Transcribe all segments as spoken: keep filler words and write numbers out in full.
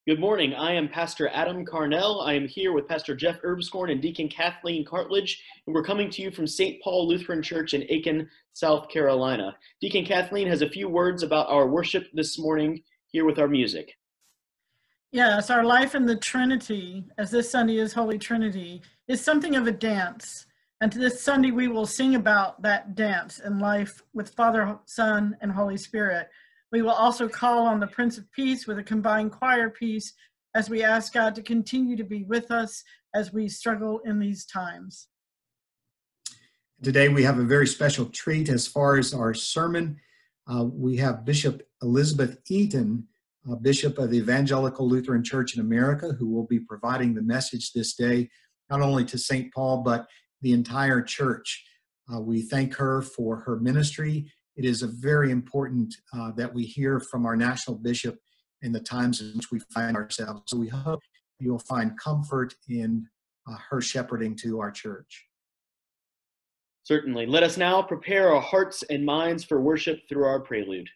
Good morning. I am Pastor Adam Carnell. I am here with Pastor Jeff Erbscorn and Deacon Kathleen Cartledge, and we're coming to you from Saint Paul Lutheran Church in Aiken, South Carolina. Deacon Kathleen has a few words about our worship this morning here with our music. Yes, our life in the Trinity, as this Sunday is Holy Trinity, is something of a dance. And this Sunday we will sing about that dance in life with Father, Son, and Holy Spirit. We will also call on the Prince of Peace with a combined choir piece as we ask God to continue to be with us as we struggle in these times. Today we have a very special treat as far as our sermon. Uh, we have Bishop Elizabeth Eaton, uh, Bishop of the Evangelical Lutheran Church in America, who will be providing the message this day, not only to Saint Paul, but the entire church. Uh, we thank her for her ministry. It is a very important uh, that we hear from our national bishop in the times in which we find ourselves. So we hope you'll find comfort in uh, her shepherding to our church. Certainly. Let us now prepare our hearts and minds for worship through our prelude.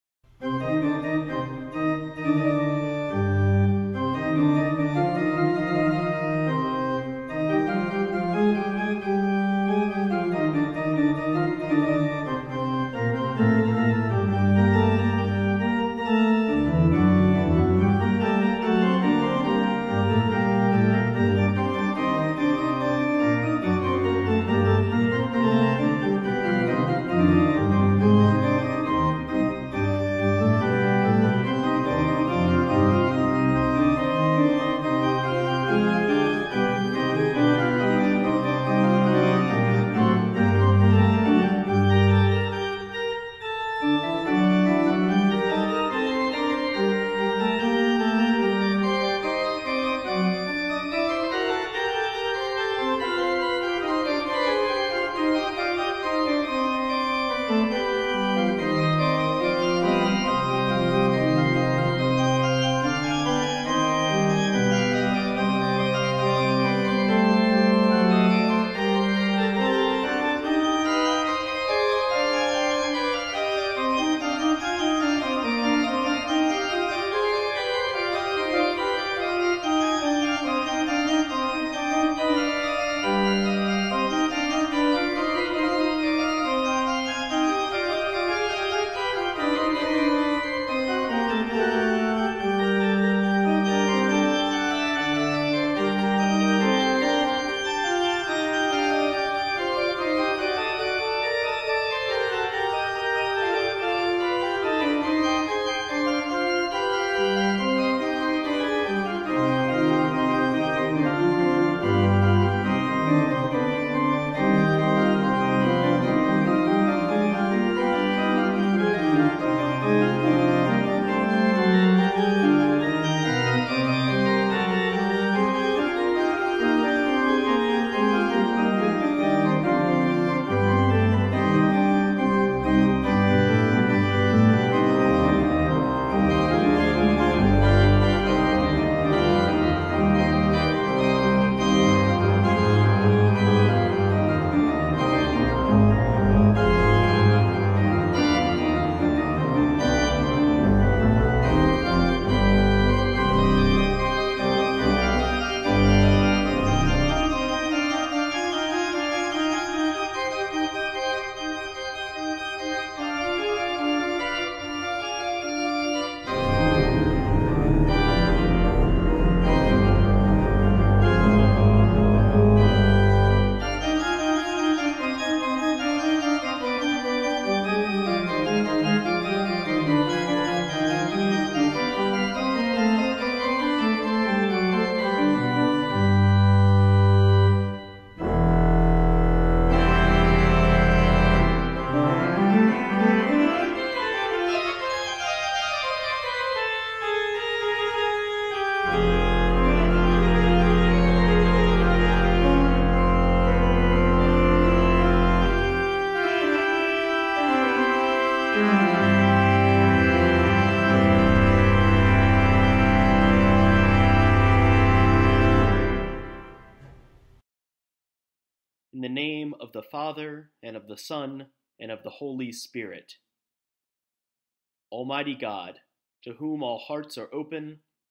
In the name of the Father, and of the Son, and of the Holy Spirit. Almighty God, to whom all hearts are open,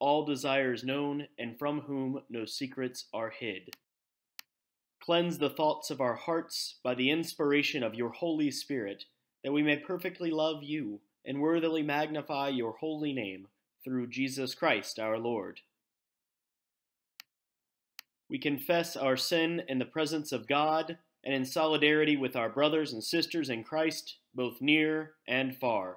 all desires known, and from whom no secrets are hid. Cleanse the thoughts of our hearts by the inspiration of your Holy Spirit, that we may perfectly love you and worthily magnify your holy name, through Jesus Christ our Lord. We confess our sin in the presence of God and in solidarity with our brothers and sisters in Christ, both near and far.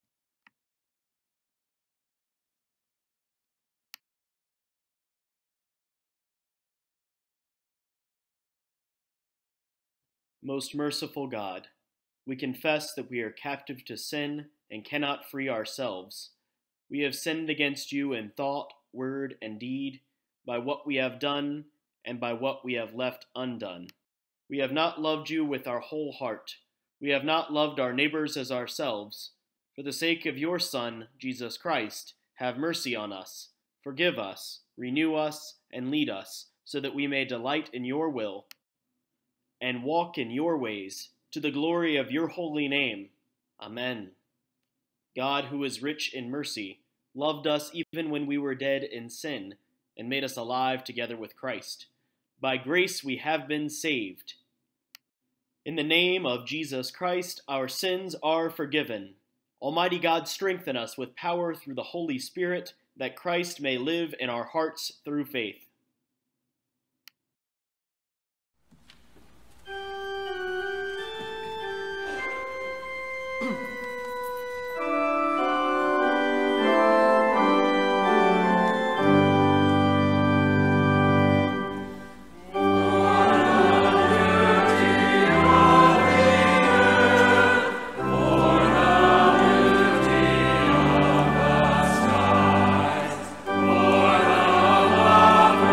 Most merciful God, we confess that we are captive to sin and cannot free ourselves. We have sinned against you in thought, word, and deed, by what we have done and by what we have left undone. We have not loved you with our whole heart. We have not loved our neighbors as ourselves. For the sake of your Son, Jesus Christ, have mercy on us. Forgive us, renew us, and lead us, so that we may delight in your will and walk in your ways, to the glory of your holy name. Amen. God, who is rich in mercy, loved us even when we were dead in sin, and made us alive together with Christ. By grace we have been saved. In the name of Jesus Christ, our sins are forgiven. Almighty God, strengthen us with power through the Holy Spirit, that Christ may live in our hearts through faith. For the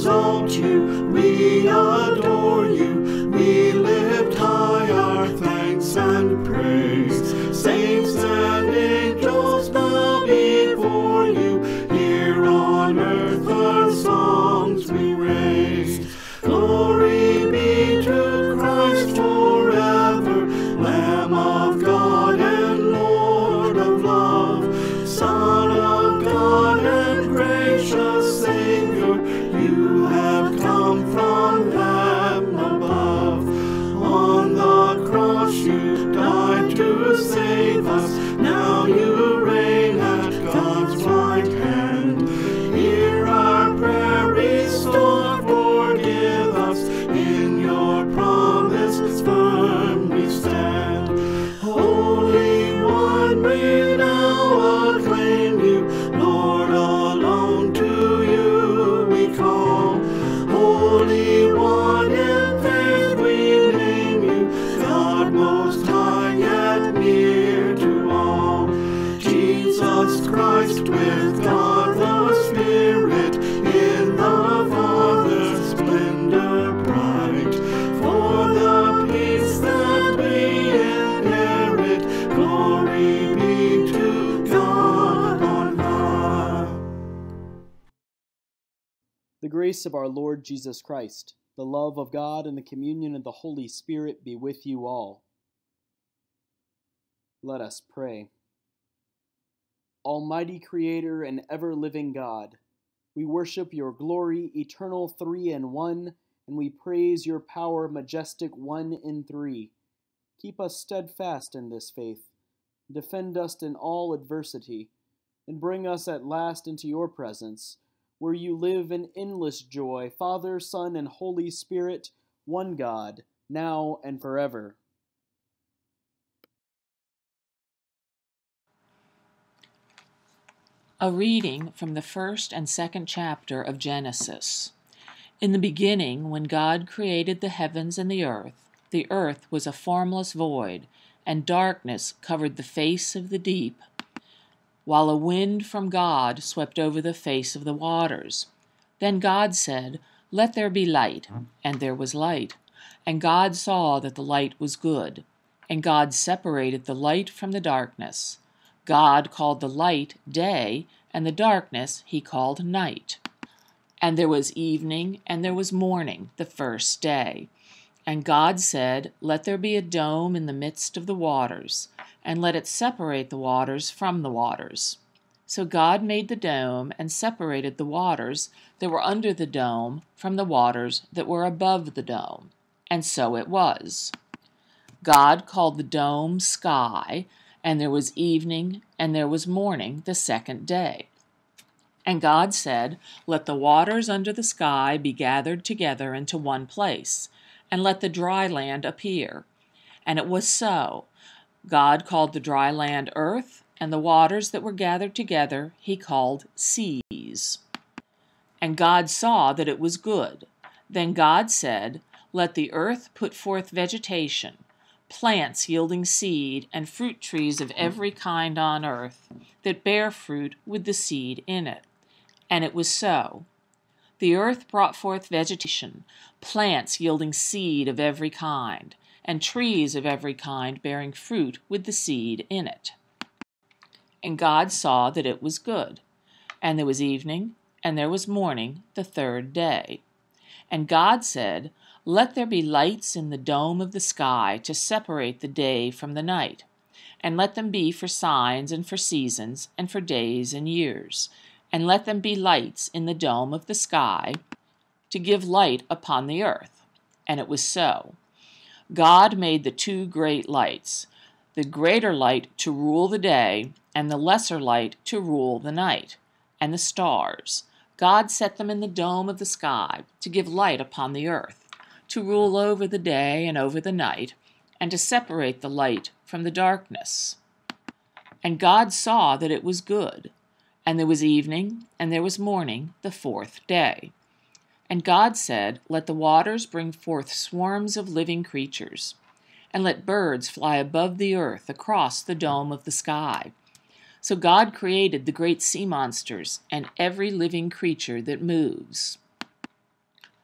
exalt you, we adore you, we lift high our thanks and praise. Saints and angels bow before you, here on earth our songs we raise. Glory be to Christ forever, Lamb of God and Lord of love, Son of God and gracious Savior, you have come from heaven above. On the cross you died to save us, now you reign at God's right hand. Hear our prayer, restore, forgive us, in your promise firm we stand. Holy One, we now acclaim you, Lord, alone to you we call. Holy One, in faith we name you, God most high, yet near to all. Jesus Christ with God the Spirit, in the Father's splendor bright. For the peace that we inherit, glory be to God on high. The grace of our Lord Jesus Christ, the love of God, and the communion of the Holy Spirit be with you all. Let us pray. Almighty Creator and ever-living God, we worship your glory, eternal three in one, and we praise your power, majestic one in three. Keep us steadfast in this faith, defend us in all adversity, and bring us at last into your presence, where you live in endless joy, Father, Son, and Holy Spirit, one God, now and forever. A reading from the first and second chapter of Genesis. In the beginning, when God created the heavens and the earth, the earth was a formless void, and darkness covered the face of the deep, while a wind from God swept over the face of the waters. Then God said, "Let there be light," and there was light. And God saw that the light was good. And God separated the light from the darkness. God called the light day, and the darkness he called night. And there was evening, and there was morning, the first day. And God said, "Let there be a dome in the midst of the waters, and let it separate the waters from the waters." So God made the dome and separated the waters that were under the dome from the waters that were above the dome. And so it was. God called the dome sky, and there was evening, and there was morning, the second day. And God said, "Let the waters under the sky be gathered together into one place, and let the dry land appear." And it was so. God called the dry land earth, and the waters that were gathered together he called seas. And God saw that it was good. Then God said, "Let the earth put forth vegetation, plants yielding seed, and fruit trees of every kind on earth, that bear fruit with the seed in it." And it was so. The earth brought forth vegetation, plants yielding seed of every kind, and trees of every kind bearing fruit with the seed in it. And God saw that it was good. And there was evening, and there was morning, the third day. And God said, "Let there be lights in the dome of the sky to separate the day from the night, and let them be for signs and for seasons and for days and years, and let them be lights in the dome of the sky to give light upon the earth." And it was so. God made the two great lights, the greater light to rule the day, and the lesser light to rule the night, and the stars. God set them in the dome of the sky to give light upon the earth, to rule over the day and over the night, and to separate the light from the darkness. And God saw that it was good. And there was evening, and there was morning, the fourth day. And God said, "Let the waters bring forth swarms of living creatures, and let birds fly above the earth across the dome of the sky." So God created the great sea monsters and every living creature that moves.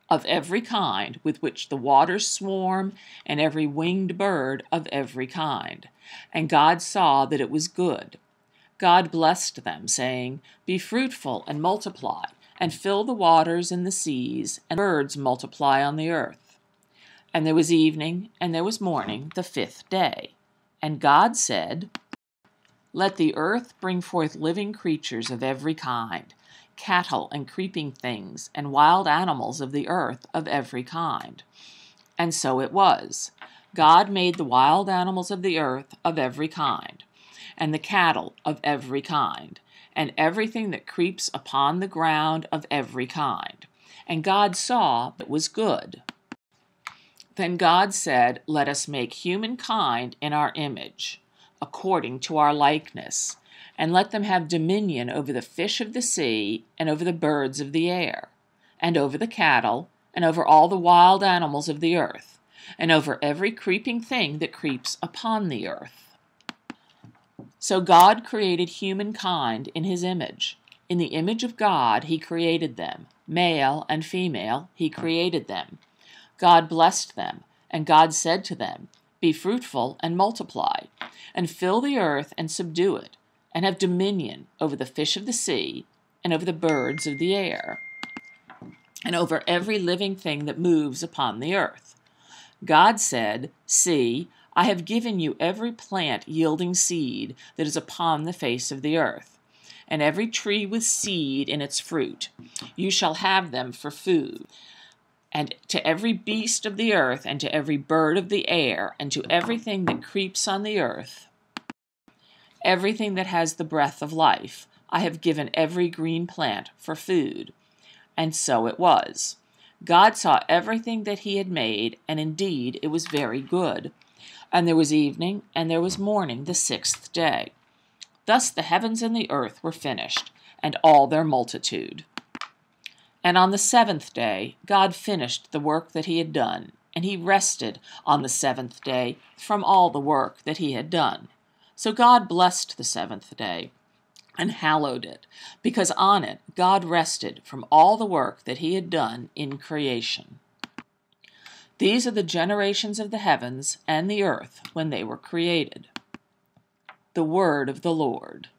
of every kind with which the waters swarm, and every winged bird of every kind. And God saw that it was good. God blessed them, saying, Be fruitful and multiply, and fill the waters and the seas, and birds multiply on the earth. And there was evening, and there was morning, the fifth day. And God said, Let the earth bring forth living creatures of every kind, cattle and creeping things, and wild animals of the earth of every kind. And so it was. God made the wild animals of the earth of every kind, and the cattle of every kind, and everything that creeps upon the ground of every kind. And God saw it was good. Then God said, Let us make humankind in our image, according to our likeness, and let them have dominion over the fish of the sea, and over the birds of the air, and over the cattle, and over all the wild animals of the earth, and over every creeping thing that creeps upon the earth. So God created humankind in his image. In the image of God he created them. Male and female he created them. God blessed them, and God said to them, Be fruitful and multiply, and fill the earth and subdue it, and have dominion over the fish of the sea, and over the birds of the air, and over every living thing that moves upon the earth. God said, See, I have given you every plant yielding seed that is upon the face of the earth, and every tree with seed in its fruit. You shall have them for food. And to every beast of the earth, and to every bird of the air, and to everything that creeps on the earth, everything that has the breath of life, I have given every green plant for food. And so it was. God saw everything that he had made, and indeed it was very good. And there was evening, and there was morning, the sixth day. Thus the heavens and the earth were finished, and all their multitude. And on the seventh day God finished the work that he had done, and he rested on the seventh day from all the work that he had done. So God blessed the seventh day, and hallowed it, because on it God rested from all the work that he had done in creation. These are the generations of the heavens and the earth when they were created. The word of the Lord.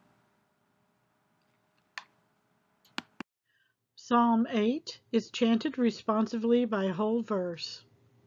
Psalm eight is chanted responsively by whole verse.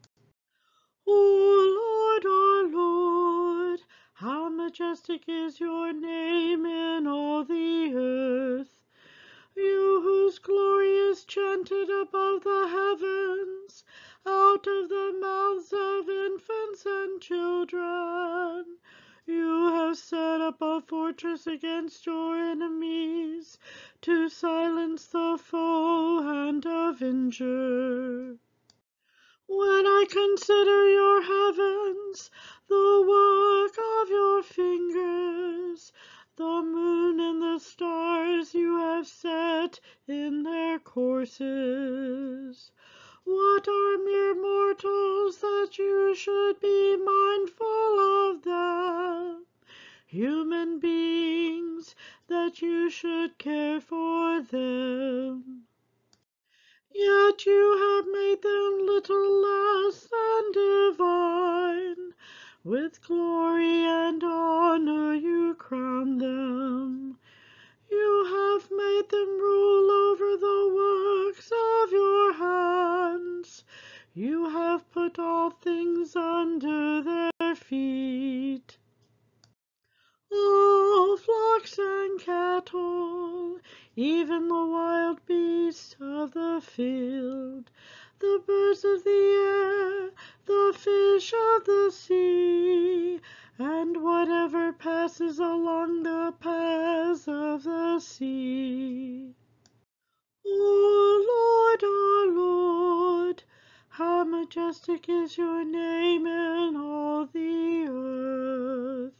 O Lord, our Lord, how majestic is your name in all the earth. You whose glory is chanted above the heavens, out of the mouths of infants and children. You have set up a fortress against your enemies, to silence the foe and avenger. When I consider your heavens, the work of your fingers, the moon and the stars you have set in their courses, what are mere mortals that you should be mindful of them? Human beings that you should care for them. Yet you have made them little less than divine. With glory and honor you crown them. You have made them rule over the works of your hands. You have put all things under their feet. All flocks and cattle, even the wild beasts of the field, the birds of the air, the fish of the sea, and whatever passes along the paths of the sea. O Lord, our Lord, how majestic is your name in all the earth.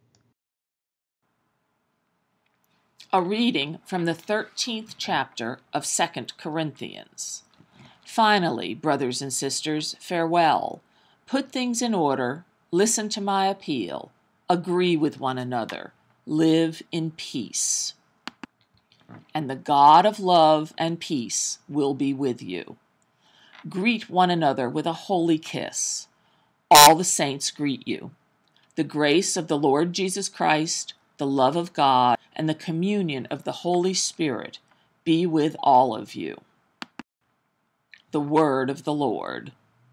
A reading from the thirteenth chapter of Second Corinthians. Finally, brothers and sisters, farewell. Put things in order, listen to my appeal, agree with one another, live in peace. And the God of love and peace will be with you. Greet one another with a holy kiss. All the saints greet you. The grace of the Lord Jesus Christ, the love of God, and the communion of the Holy Spirit be with all of you. The word of the Lord.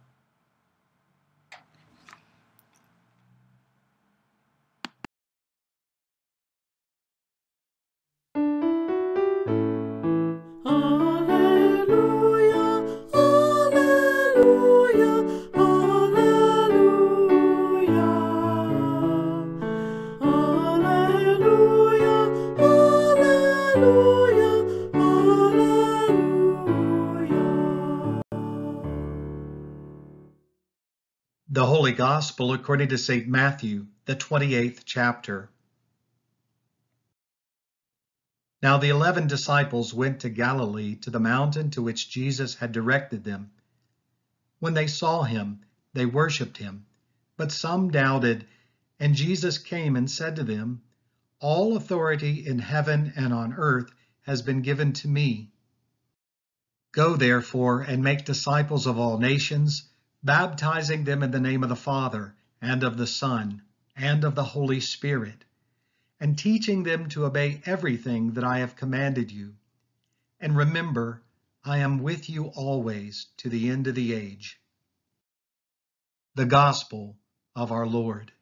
The Holy Gospel according to Saint Matthew, the twenty-eighth chapter. Now the eleven disciples went to Galilee, to the mountain to which Jesus had directed them. When they saw him, they worshipped him, but some doubted, and Jesus came and said to them, "All authority in heaven and on earth has been given to me. Go therefore and make disciples of all nations, baptizing them in the name of the Father, and of the Son, and of the Holy Spirit, and teaching them to obey everything that I have commanded you. And remember, I am with you always to the end of the age." The Gospel of our Lord.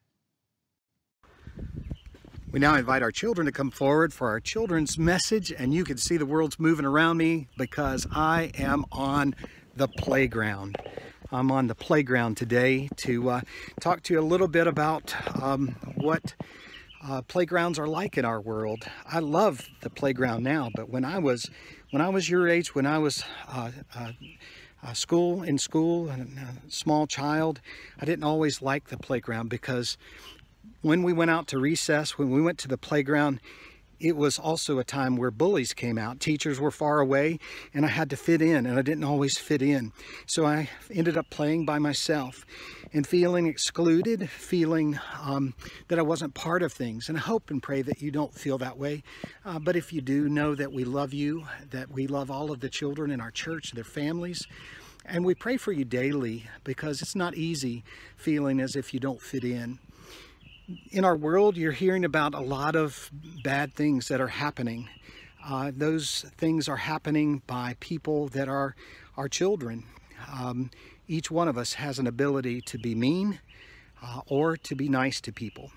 We now invite our children to come forward for our children's message, and you can see the world's moving around me because I am on the playground. I'm on the playground today to uh, talk to you a little bit about um, what uh, playgrounds are like in our world. I love the playground now, but when I was when I was your age, when I was uh, uh, uh, school in school and a small child, I didn't always like the playground because when we went out to recess, when we went to the playground, it was also a time where bullies came out. Teachers were far away, and I had to fit in, and I didn't always fit in. So I ended up playing by myself and feeling excluded, feeling um, that I wasn't part of things. And I hope and pray that you don't feel that way. Uh, but if you do, know that we love you, that we love all of the children in our church, their families. And we pray for you daily because it's not easy feeling as if you don't fit in. In our world, you're hearing about a lot of bad things that are happening. Uh, those things are happening by people that are our children. Um, each one of us has an ability to be mean uh, or to be nice to people.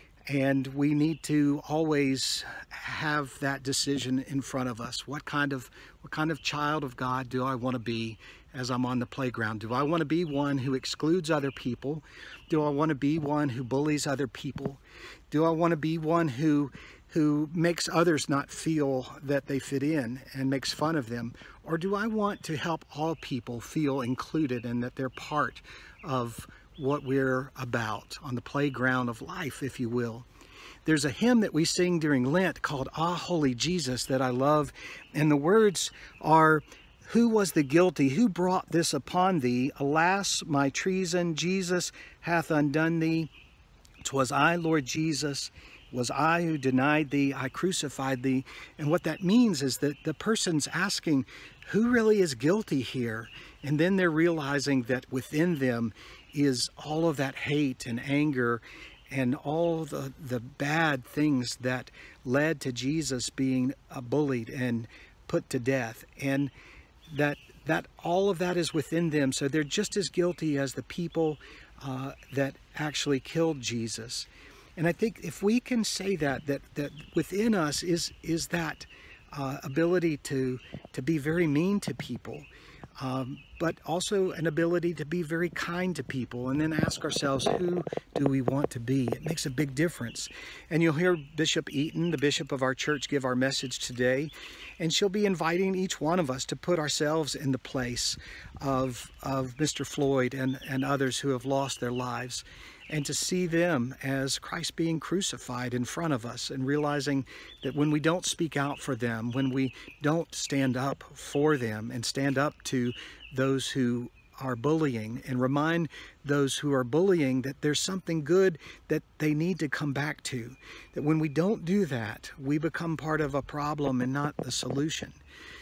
And we need to always have that decision in front of us. What kind of, what kind of child of God do I want to be as I'm on the playground? Do I want to be one who excludes other people? Do I want to be one who bullies other people? Do I want to be one who who makes others not feel that they fit in and makes fun of them? Or do I want to help all people feel included and that they're part of what we're about on the playground of life, if you will? There's a hymn that we sing during Lent called "Ah, Holy Jesus" that I love, and the words are, "Who was the guilty? Who brought this upon thee? Alas, my treason, Jesus hath undone thee. 'Twas I, Lord Jesus, was I who denied thee. I crucified thee." And what that means is that the person's asking, who really is guilty here? And then they're realizing that within them is all of that hate and anger and all the, the bad things that led to Jesus being uh, bullied and put to death. And that that all of that is within them, so they're just as guilty as the people uh, that actually killed Jesus. And I think if we can say that that that within us is is that uh, ability to to be very mean to people, um, but also an ability to be very kind to people, and then ask ourselves, who do we want to be? It makes a big difference. And you'll hear Bishop Eaton, the bishop of our church, give our message today, and she'll be inviting each one of us to put ourselves in the place of, of Mister Floyd and, and others who have lost their lives, and to see them as Christ being crucified in front of us, and realizing that when we don't speak out for them, when we don't stand up for them and stand up to those who are bullying and remind those who are bullying that there's something good that they need to come back to, that when we don't do that, we become part of a problem and not the solution.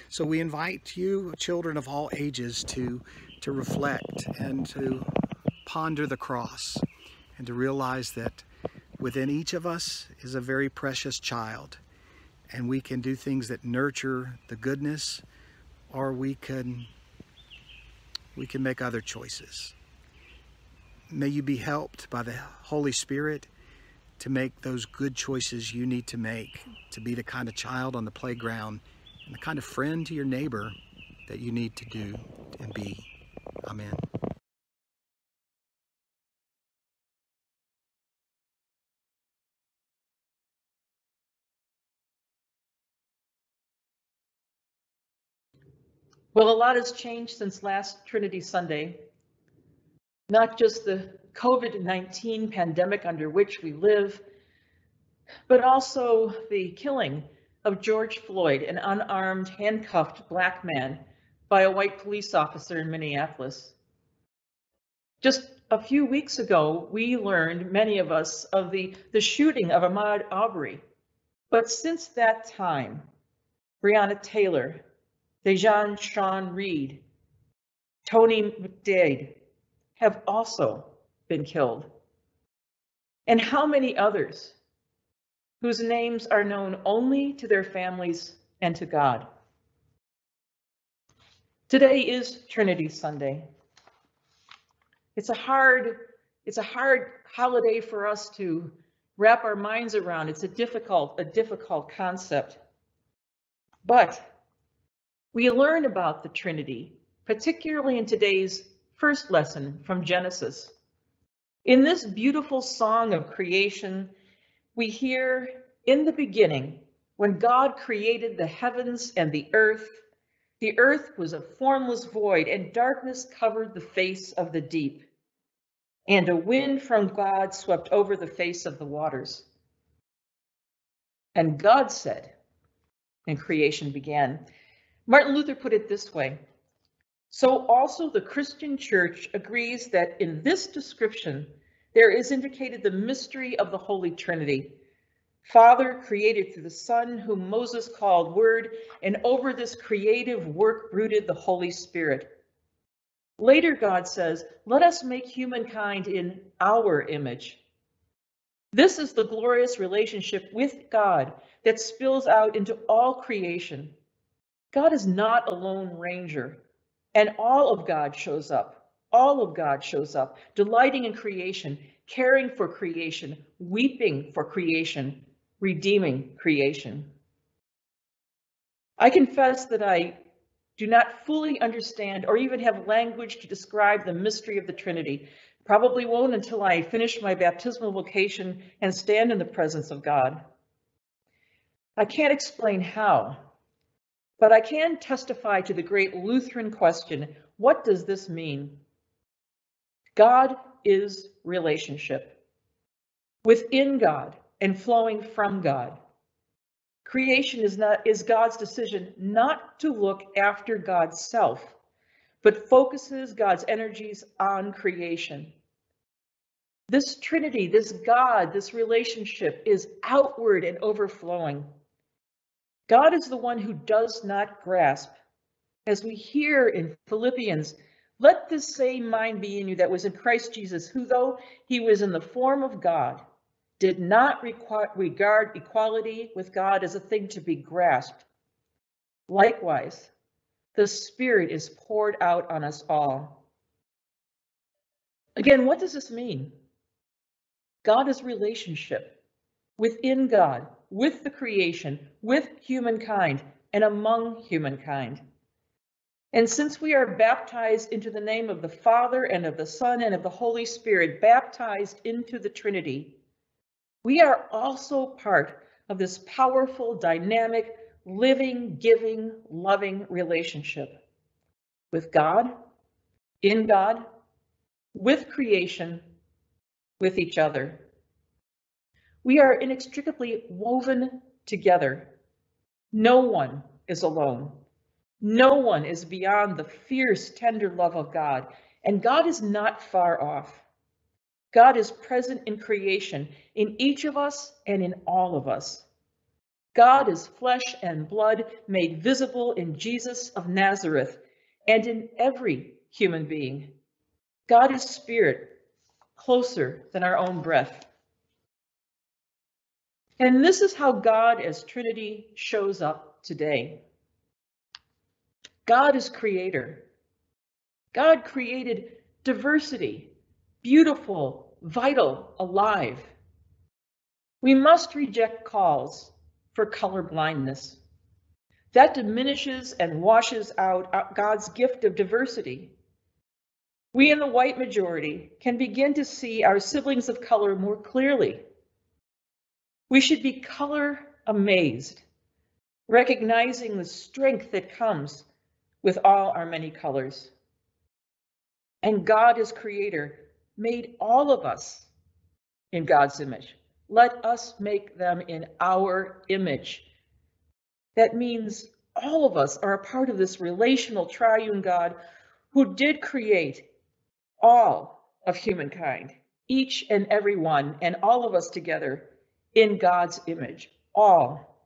So we invite you, children of all ages, to, to reflect and to ponder the cross and to realize that within each of us is a very precious child, and we can do things that nurture the goodness, or we can, we can make other choices. May you be helped by the Holy Spirit to make those good choices you need to make, to be the kind of child on the playground and the kind of friend to your neighbor that you need to do and be. Amen. Well, a lot has changed since last Trinity Sunday. Not just the COVID nineteen pandemic under which we live, but also the killing of George Floyd, an unarmed, handcuffed black man, by a white police officer in Minneapolis. Just a few weeks ago, we learned, many of us, of the, the shooting of Ahmaud Arbery. But since that time, Breonna Taylor, Dejan Sean Reed, Tony McDade have also been killed. And how many others whose names are known only to their families and to God? Today is Trinity Sunday. It's a hard, it's a hard holiday for us to wrap our minds around. It's a difficult, a difficult concept. But we learn about the Trinity, particularly in today's first lesson from Genesis. In this beautiful song of creation, we hear, in the beginning, when God created the heavens and the earth, the earth was a formless void, and darkness covered the face of the deep. And a wind from God swept over the face of the waters. And God said, and creation began. Martin Luther put it this way: so also the Christian church agrees that in this description there is indicated the mystery of the Holy Trinity. Father created through the Son, whom Moses called Word, and over this creative work brooded the Holy Spirit. Later, God says, let us make humankind in our image. This is the glorious relationship with God that spills out into all creation. God is not a lone ranger, and all of God shows up. All of God shows up, delighting in creation, caring for creation, weeping for creation, redeeming creation. I confess that I do not fully understand or even have language to describe the mystery of the Trinity. Probably won't until I finish my baptismal vocation and stand in the presence of God. I can't explain how, but I can testify to the great Lutheran question: what does this mean? God is relationship. Within God and flowing from God. Creation is not is God's decision not to look after God's self, but focuses God's energies on creation. This Trinity, this God, this relationship is outward and overflowing. God is the one who does not grasp. As we hear in Philippians, let this same mind be in you that was in Christ Jesus, who though he was in the form of God, did not regard equality with God as a thing to be grasped. Likewise, the Spirit is poured out on us all. Again, what does this mean? God is relationship within God, with the creation, with humankind, and among humankind. And since we are baptized into the name of the Father and of the Son and of the Holy Spirit, baptized into the Trinity, we are also part of this powerful, dynamic, living, giving, loving relationship with God, in God, with creation, with each other. We are inextricably woven together. No one is alone. No one is beyond the fierce, tender love of God, and God is not far off. God is present in creation, in each of us and in all of us. God is flesh and blood made visible in Jesus of Nazareth and in every human being. God is spirit, closer than our own breath. And this is how God as Trinity shows up today. God is creator. God created diversity, beautiful, vital, alive. We must reject calls for color blindness. That diminishes and washes out God's gift of diversity. We in the white majority can begin to see our siblings of color more clearly. We should be color amazed, recognizing the strength that comes with all our many colors. And God as creator made all of us in God's image. Let us make them in our image. That means all of us are a part of this relational triune God who did create all of humankind, each and every one, and all of us together in God's image, all.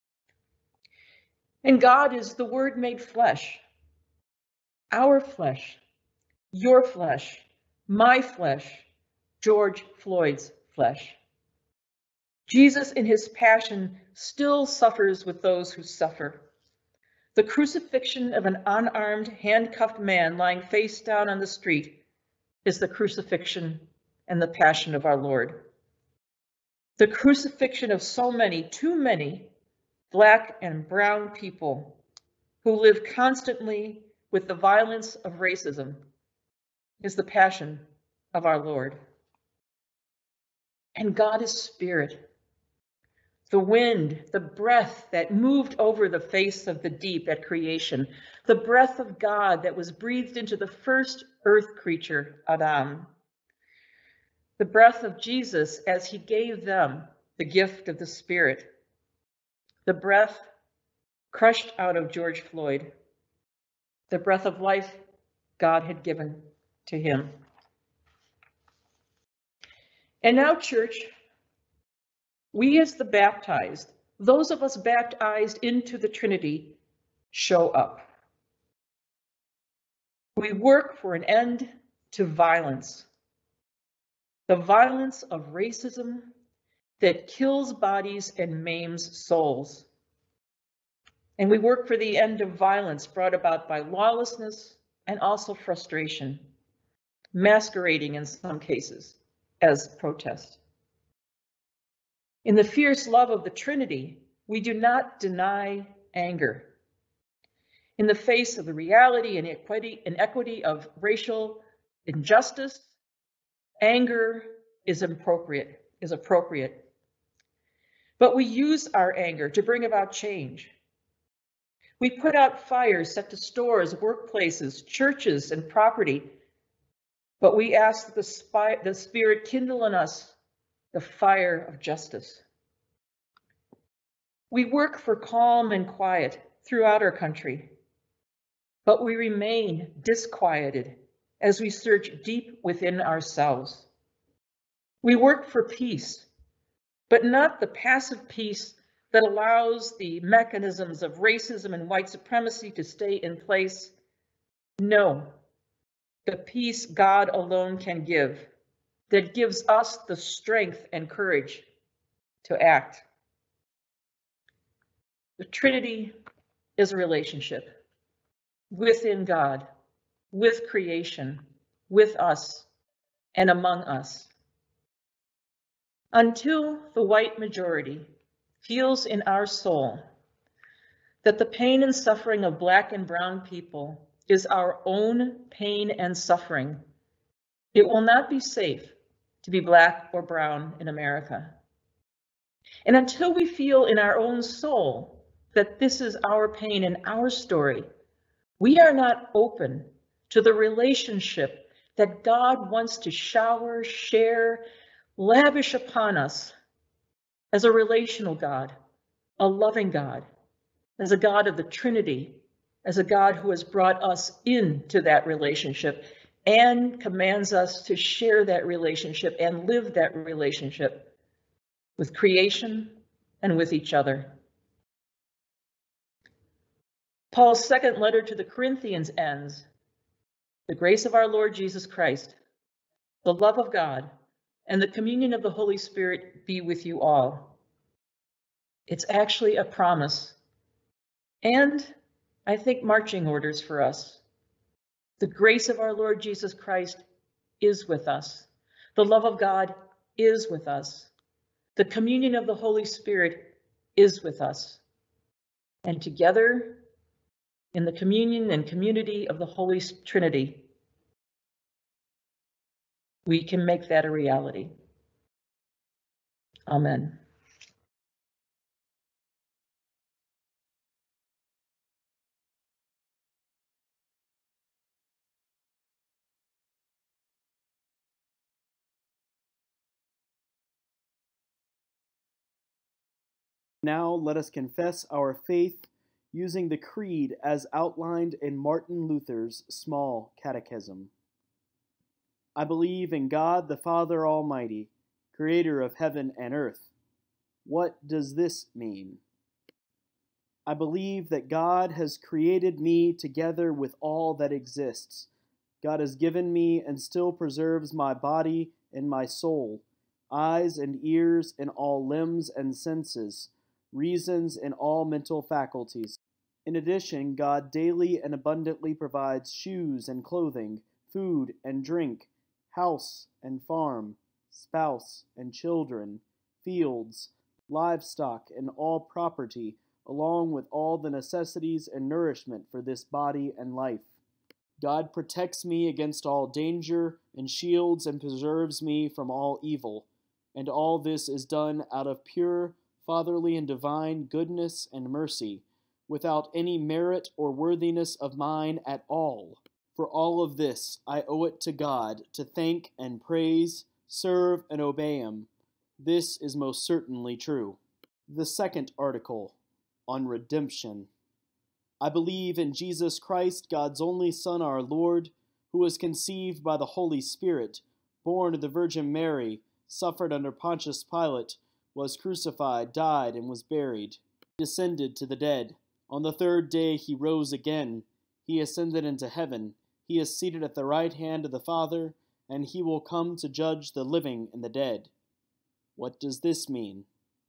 And God is the Word made flesh, our flesh, your flesh, my flesh, George Floyd's flesh. Jesus in his passion still suffers with those who suffer. The crucifixion of an unarmed, handcuffed man lying face down on the street is the crucifixion and the passion of our Lord. The crucifixion of so many, too many, Black and brown people who live constantly with the violence of racism is the passion of our Lord. And God is spirit. The wind, the breath that moved over the face of the deep at creation, the breath of God that was breathed into the first earth creature, Adam. The breath of Jesus as he gave them the gift of the Spirit. The breath crushed out of George Floyd. The breath of life God had given to him. And now, church, we as the baptized, those of us baptized into the Trinity, show up. We work for an end to violence. The violence of racism that kills bodies and maims souls. And we work for the end of violence brought about by lawlessness and also frustration, masquerading in some cases as protest. In the fierce love of the Trinity, we do not deny anger. In the face of the reality and equity, inequity of racial injustice, anger is appropriate, is appropriate. But we use our anger to bring about change. We put out fires set to stores, workplaces, churches, and property, but we ask that the, spy, the Spirit kindle in us the fire of justice. We work for calm and quiet throughout our country, but we remain disquieted as we search deep within ourselves. We work for peace, but not the passive peace that allows the mechanisms of racism and white supremacy to stay in place. No, the peace God alone can give, that gives us the strength and courage to act. The Trinity is a relationship within God, with creation, with us, and among us. Until the white majority feels in our soul that the pain and suffering of Black and brown people is our own pain and suffering, it will not be safe to be Black or brown in America. And until we feel in our own soul that this is our pain and our story, we are not open to the relationship that God wants to shower, share, lavish upon us as a relational God, a loving God, as a God of the Trinity, as a God who has brought us into that relationship and commands us to share that relationship and live that relationship with creation and with each other. Paul's second letter to the Corinthians ends, "The grace of our Lord Jesus Christ, the love of God, and the communion of the Holy Spirit be with you all." It's actually a promise, and I think marching orders for us. The grace of our Lord Jesus Christ is with us. The love of God is with us. The communion of the Holy Spirit is with us. And together, in the communion and community of the Holy Trinity, we can make that a reality. Amen. Now let us confess our faith using the creed as outlined in Martin Luther's small catechism. I believe in God the Father Almighty, creator of heaven and earth. What does this mean? I believe that God has created me together with all that exists. God has given me and still preserves my body and my soul, eyes and ears and all limbs and senses, reasons and all mental faculties. In addition, God daily and abundantly provides shoes and clothing, food and drink, house and farm, spouse and children, fields, livestock, and all property, along with all the necessities and nourishment for this body and life. God protects me against all danger and shields and preserves me from all evil, and all this is done out of pure, fatherly, and divine goodness and mercy, without any merit or worthiness of mine at all. For all of this I owe it to God to thank and praise, serve and obey Him. This is most certainly true. The second article, on redemption. I believe in Jesus Christ, God's only Son, our Lord, who was conceived by the Holy Spirit, born of the Virgin Mary, suffered under Pontius Pilate, was crucified, died, and was buried, descended to the dead. On the third day he rose again. He ascended into heaven. He is seated at the right hand of the Father, and he will come to judge the living and the dead. What does this mean?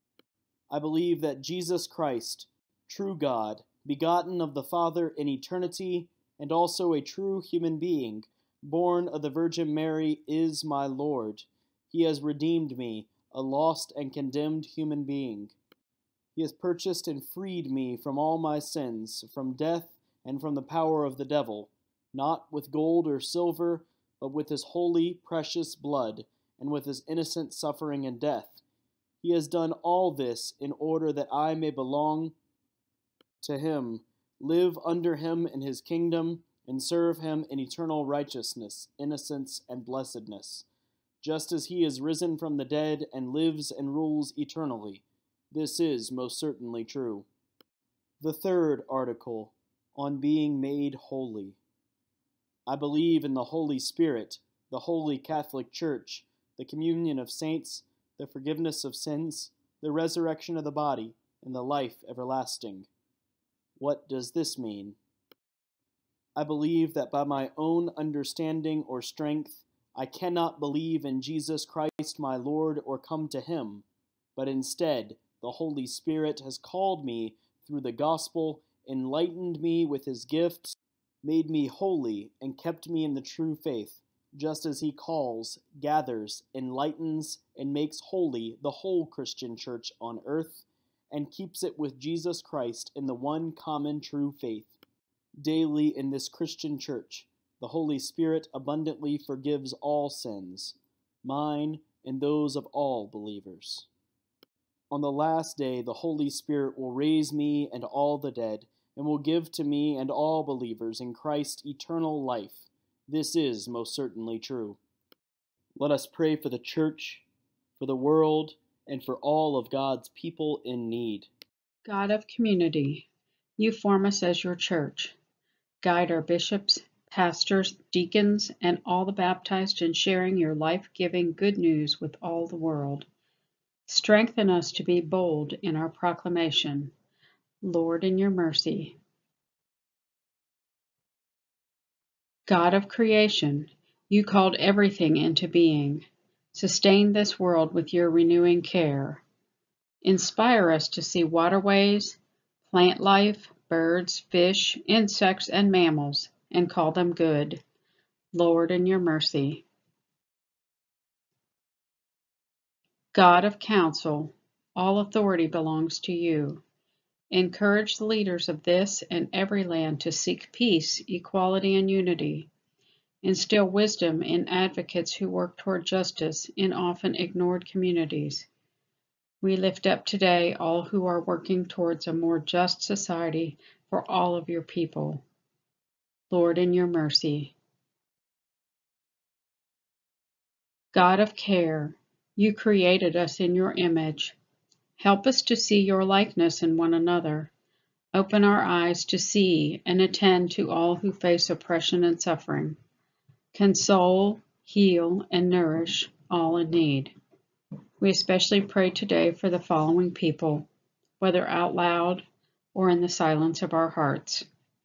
I believe that Jesus Christ, true God, begotten of the Father in eternity, and also a true human being, born of the Virgin Mary, is my Lord. He has redeemed me, a lost and condemned human being. He has purchased and freed me from all my sins, from death and from the power of the devil, not with gold or silver, but with his holy, precious blood, and with his innocent suffering and death. He has done all this in order that I may belong to him, live under him in his kingdom, and serve him in eternal righteousness, innocence, and blessedness, just as he is risen from the dead and lives and rules eternally. This is most certainly true. The third article, on being made holy. I believe in the Holy Spirit, the Holy Catholic Church, the communion of saints, the forgiveness of sins, the resurrection of the body, and the life everlasting. What does this mean? I believe that by my own understanding or strength, I cannot believe in Jesus Christ my Lord or come to him, but instead the Holy Spirit has called me through the gospel, enlightened me with his gifts, made me holy, and kept me in the true faith, just as he calls, gathers, enlightens, and makes holy the whole Christian church on earth, and keeps it with Jesus Christ in the one common true faith. Daily in this Christian church, the Holy Spirit abundantly forgives all sins, mine and those of all believers. On the last day, the Holy Spirit will raise me and all the dead, and will give to me and all believers in Christ eternal life. This is most certainly true. Let us pray for the church, for the world, and for all of God's people in need. God of community, you form us as your church. Guide our bishops, pastors, deacons, and all the baptized in sharing your life-giving good news with all the world. Strengthen us to be bold in our proclamation. Lord, in your mercy, God of creation, you called everything into being. Sustain this world with your renewing care. Inspire us to see waterways, plant life, birds, fish, insects, and mammals, and call them good. Lord, in your mercy. God of counsel, all authority belongs to you. Encourage the leaders of this and every land to seek peace, equality, and unity. Instill wisdom in advocates who work toward justice in often ignored communities. We lift up today all who are working towards a more just society for all of your people. Lord, in your mercy. God of care, you created us in your image. Help us to see your likeness in one another. Open our eyes to see and attend to all who face oppression and suffering. Console, heal, and nourish all in need. We especially pray today for the following people, whether out loud or in the silence of our hearts.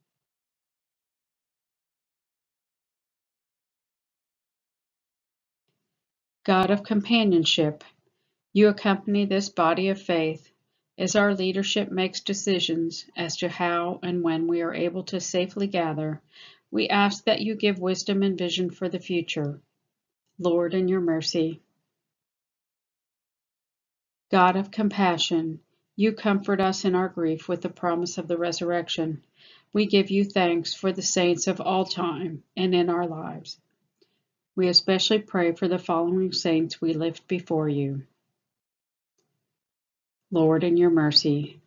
God of companionship, you accompany this body of faith as our leadership makes decisions as to how and when we are able to safely gather. We ask that you give wisdom and vision for the future. Lord, in your mercy. God of compassion, you comfort us in our grief with the promise of the resurrection. We give you thanks for the saints of all time and in our lives. We especially pray for the following saints we lift before you. Lord, in your mercy.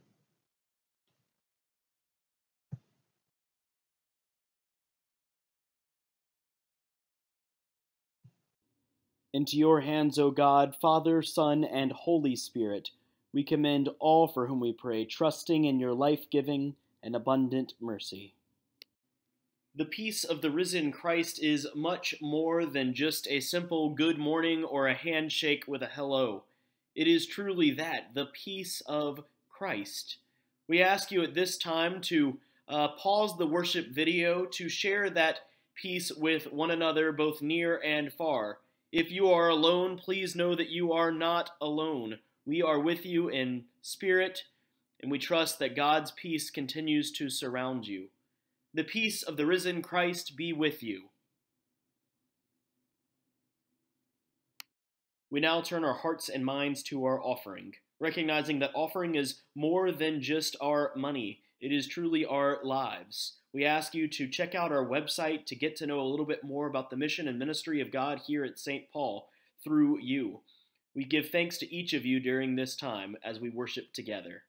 Into your hands, O God, Father, Son, and Holy Spirit, we commend all for whom we pray, trusting in your life-giving and abundant mercy. The peace of the risen Christ is much more than just a simple good morning or a handshake with a hello. It is truly that, the peace of Christ. We ask you at this time to uh, pause the worship video to share that peace with one another, both near and far. If you are alone, please know that you are not alone. We are with you in spirit, and we trust that God's peace continues to surround you. The peace of the risen Christ be with you. We now turn our hearts and minds to our offering, recognizing that offering is more than just our money. It is truly our lives. We ask you to check out our website to get to know a little bit more about the mission and ministry of God here at Saint Paul through you. We give thanks to each of you during this time as we worship together.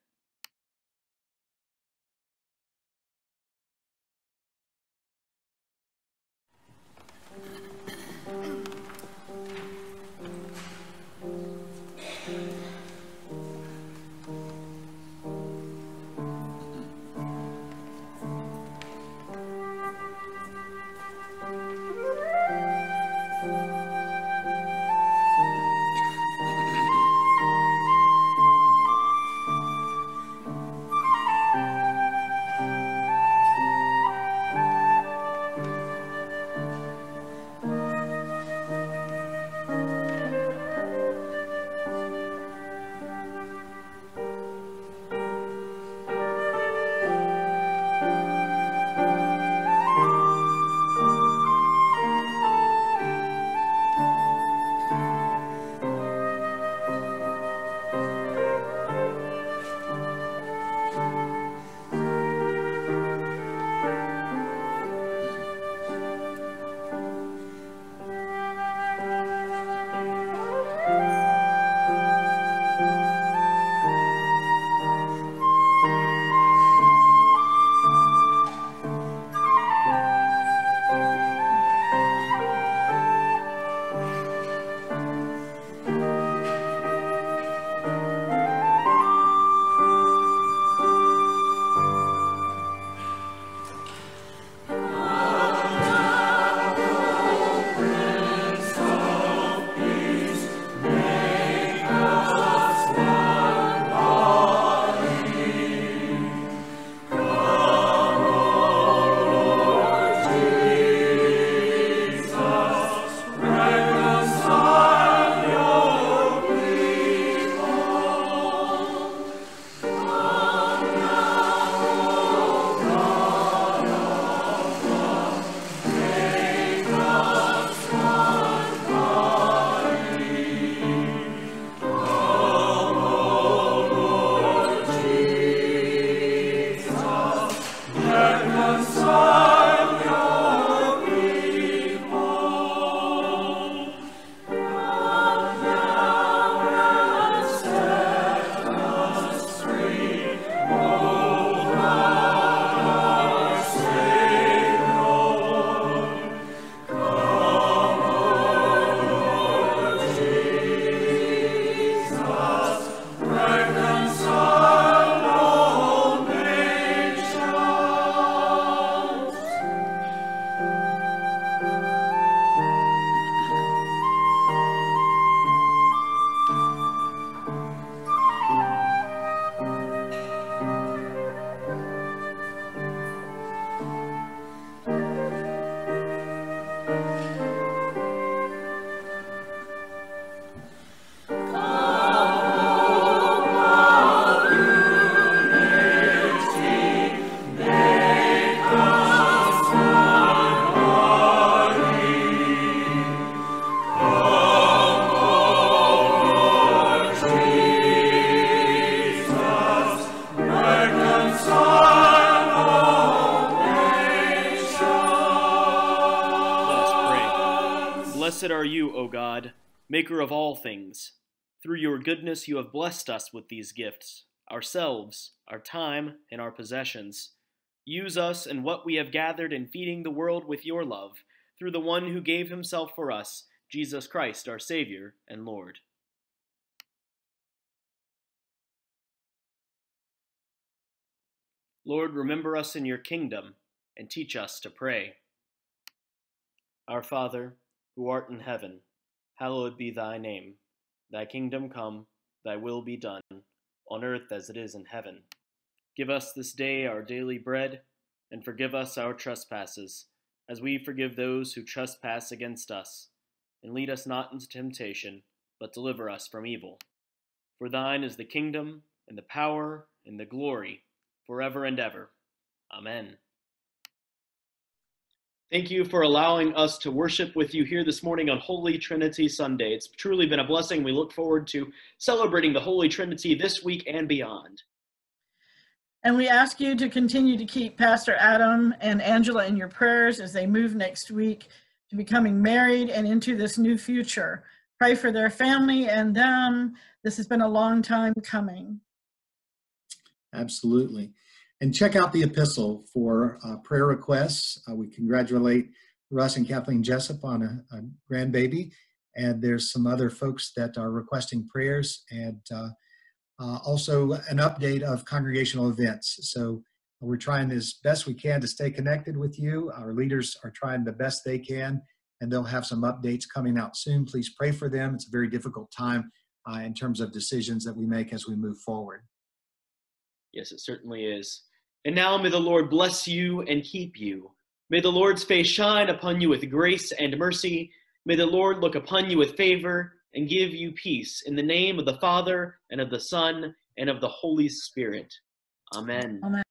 Blessed are you, O God, maker of all things. Through your goodness you have blessed us with these gifts, ourselves, our time, and our possessions. Use us and what we have gathered in feeding the world with your love, through the one who gave himself for us, Jesus Christ, our Savior and Lord. Lord, remember us in your kingdom, and teach us to pray. Our Father, who art in heaven, hallowed be thy name. Thy kingdom come, thy will be done, on earth as it is in heaven. Give us this day our daily bread, and forgive us our trespasses, as we forgive those who trespass against us. And lead us not into temptation, but deliver us from evil. For thine is the kingdom, and the power, and the glory, forever and ever. Amen. Thank you for allowing us to worship with you here this morning on Holy Trinity Sunday. It's truly been a blessing. We look forward to celebrating the Holy Trinity this week and beyond. And we ask you to continue to keep Pastor Adam and Angela in your prayers as they move next week to becoming married and into this new future. Pray for their family and them. This has been a long time coming. Absolutely. And check out the epistle for uh, prayer requests. Uh, we congratulate Russ and Kathleen Jessup on a, a grandbaby. And there's some other folks that are requesting prayers, and uh, uh, also an update of congregational events. So we're trying as best we can to stay connected with you. Our leaders are trying the best they can, and they'll have some updates coming out soon. Please pray for them. It's a very difficult time uh, in terms of decisions that we make as we move forward. Yes, it certainly is. And now may the Lord bless you and keep you. May the Lord's face shine upon you with grace and mercy. May the Lord look upon you with favor and give you peace. In the name of the Father, and of the Son, and of the Holy Spirit. Amen. Amen.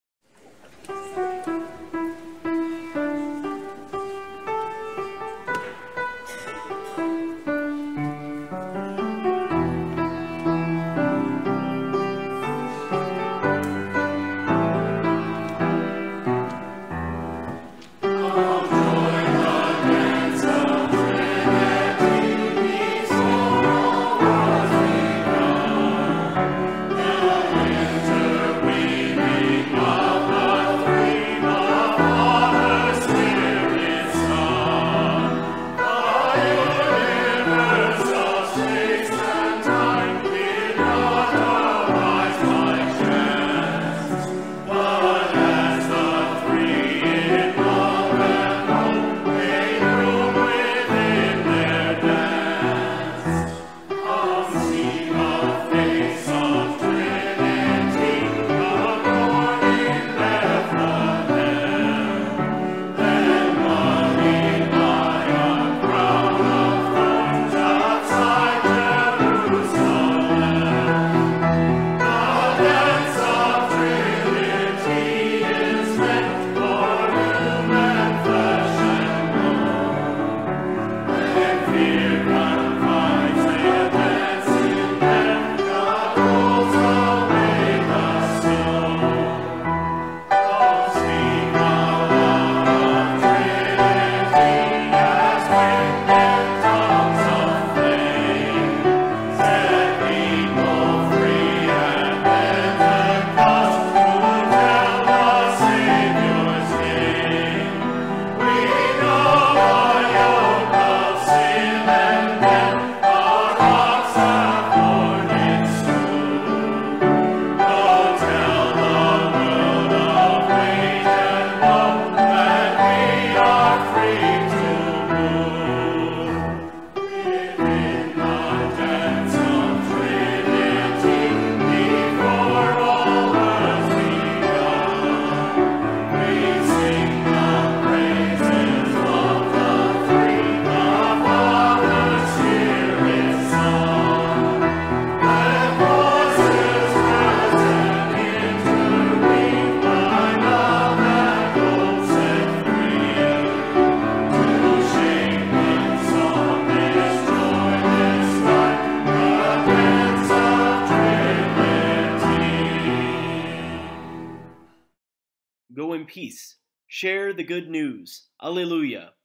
Go in peace. Share the good news. Alleluia.